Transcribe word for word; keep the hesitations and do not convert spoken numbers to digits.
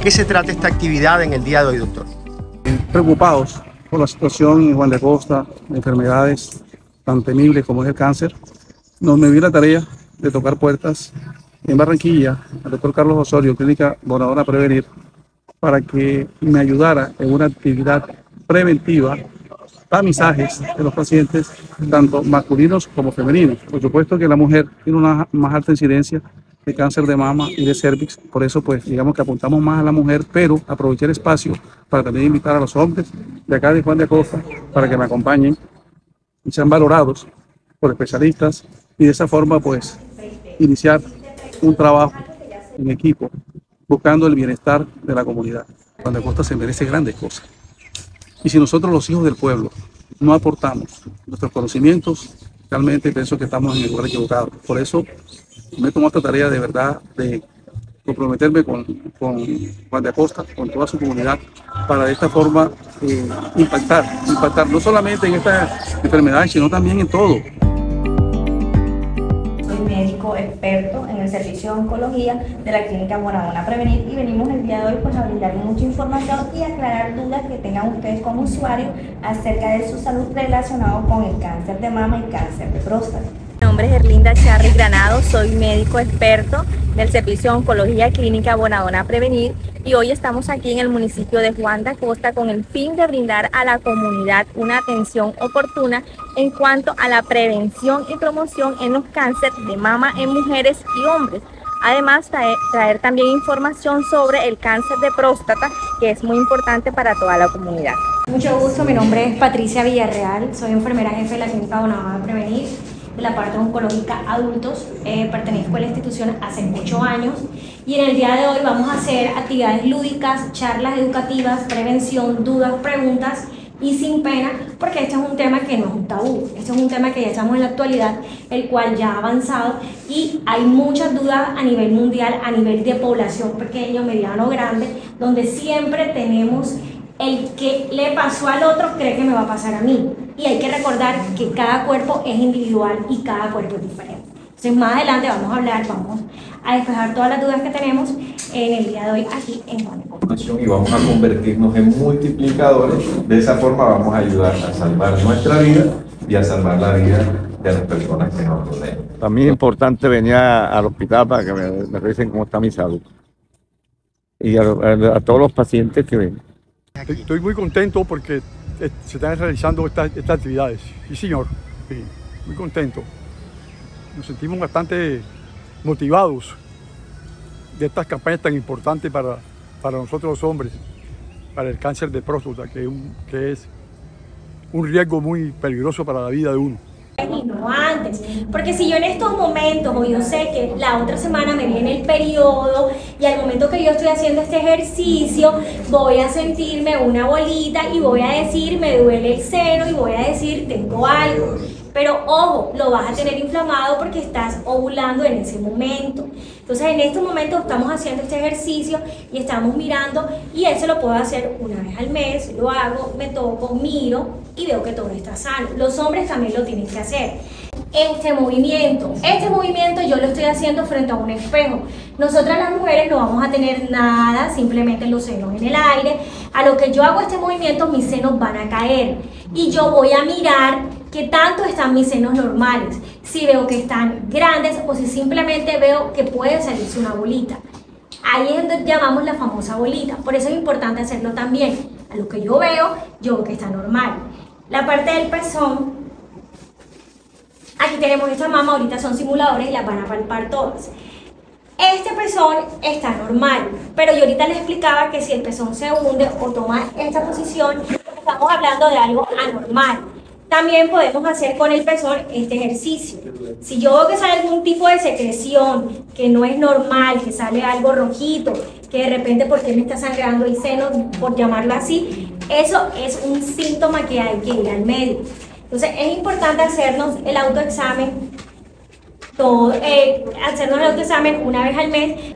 qué se trata esta actividad en el día de hoy, doctor? Preocupados por la situación en Juan de Acosta, de enfermedades tan temibles como es el cáncer, nos me di la tarea de tocar puertas en Barranquilla al doctor Carlos Osorio, Clínica Bonadona Prevenir, para que me ayudara en una actividad preventiva, tamizajes de los pacientes, tanto masculinos como femeninos. Por supuesto que la mujer tiene una más alta incidencia de cáncer de mama y de cervix, por eso pues digamos que apuntamos más a la mujer, pero aproveché el espacio para también invitar a los hombres de acá de Juan de Acosta para que me acompañen y sean valorados por especialistas y de esa forma pues iniciar un trabajo en equipo buscando el bienestar de la comunidad. Juan de Acosta se merece grandes cosas y si nosotros los hijos del pueblo no aportamos nuestros conocimientos, realmente pienso que estamos en el lugar equivocado. Por eso me tomo esta tarea de verdad de comprometerme con, con Juan de Acosta, con toda su comunidad, para de esta forma eh, impactar, impactar no solamente en estas enfermedades, sino también en todo. Soy médico experto en el servicio de oncología de la Clínica Bonadona Prevenir y venimos el día de hoy pues, a brindarles mucha información y aclarar dudas que tengan ustedes como usuarios acerca de su salud relacionado con el cáncer de mama y cáncer de próstata. Mi nombre es Erlinda Charri Granado, soy médico experto del Servicio de Oncología Clínica Bonadona Prevenir y hoy estamos aquí en el municipio de Juan de Acosta con el fin de brindar a la comunidad una atención oportuna en cuanto a la prevención y promoción en los cánceres de mama en mujeres y hombres. Además, traer, traer también información sobre el cáncer de próstata, que es muy importante para toda la comunidad. Mucho gusto, mi nombre es Patricia Villarreal, soy enfermera jefe de la Clínica Bonadona Prevenir, de la parte oncológica adultos, eh, pertenezco a la institución hace ocho años y en el día de hoy vamos a hacer actividades lúdicas, charlas educativas, prevención, dudas, preguntas y sin pena, porque este es un tema que no es un tabú, este es un tema que ya estamos en la actualidad, el cual ya ha avanzado y hay muchas dudas a nivel mundial, a nivel de población pequeño, mediano, grande, donde siempre tenemos el que le pasó al otro cree que me va a pasar a mí. Y hay que recordar que cada cuerpo es individual y cada cuerpo es diferente. Entonces más adelante vamos a hablar, vamos a despejar todas las dudas que tenemos en el día de hoy aquí en Juan de Acosta. Y vamos a convertirnos en multiplicadores. De esa forma vamos a ayudar a salvar nuestra vida y a salvar la vida de las personas que nos rodean. También es importante venir al hospital para que me, me revisen cómo está mi salud. Y a, a, a todos los pacientes que ven. Estoy muy contento porque se están realizando estas, estas actividades. Sí, señor. Sí, muy contento. Nos sentimos bastante motivados de estas campañas tan importantes para, para nosotros los hombres, para el cáncer de próstata, que es, un, que es un riesgo muy peligroso para la vida de uno. Y no antes, porque si yo en estos momentos, o yo sé que la otra semana me viene el periodo y al momento que yo estoy haciendo este ejercicio voy a sentirme una bolita y voy a decir me duele el seno y voy a decir tengo algo, pero ojo, lo vas a tener inflamado porque estás ovulando en ese momento. Entonces en estos momentos estamos haciendo este ejercicio y estamos mirando y eso lo puedo hacer una vez al mes, lo hago, me toco, miro y veo que todo está sano. Los hombres también lo tienen que hacer. Este movimiento, este movimiento yo lo estoy haciendo frente a un espejo. Nosotras las mujeres no vamos a tener nada, simplemente los senos en el aire. A lo que yo hago este movimiento, mis senos van a caer y yo voy a mirar qué tanto están mis senos normales, si veo que están grandes o si simplemente veo que puede salirse una bolita. Ahí es donde llamamos la famosa bolita, por eso es importante hacerlo también. A lo que yo veo, yo veo que está normal. La parte del pezón, aquí tenemos esta mama, ahorita son simuladores y las van a palpar todas. Este pezón está normal, pero yo ahorita les explicaba que si el pezón se hunde o toma esta posición, estamos hablando de algo anormal. También podemos hacer con el pezón este ejercicio. Si yo veo que sale algún tipo de secreción que no es normal, que sale algo rojito, que de repente porque me está sangrando el seno, por llamarlo así, eso es un síntoma que hay que ir al médico. Entonces es importante hacernos el autoexamen, todo, eh, hacernos el autoexamen una vez al mes